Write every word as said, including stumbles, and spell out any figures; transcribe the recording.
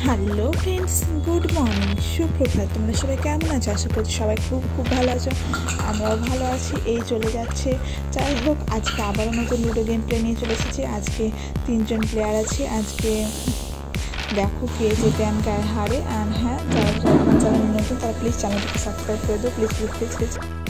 Hello friends, good morning, সুপ্রভাত। তোমরা সবাই কেমন আছো? আশা করছি সবাই খুব খুব ভালো আছো। আমরাও ভালো আছি। এই চলে যাচ্ছে। যাই হোক, আজকে আবারও নতুন লুডো গেম প্লে নিয়ে চলে এসেছি। আজকে তিনজন প্লেয়ার আছে। আজকে দেখো কে যেতে আমি গায়ে হারে। অ্যান্ড হ্যাঁ, যারা যারা আমার চ্যানেল নতুন তারা প্লিজ চ্যানেলটিকে সাবস্ক্রাইব করে দিও, প্লিজ প্লিজ প্লিজ প্লিজ।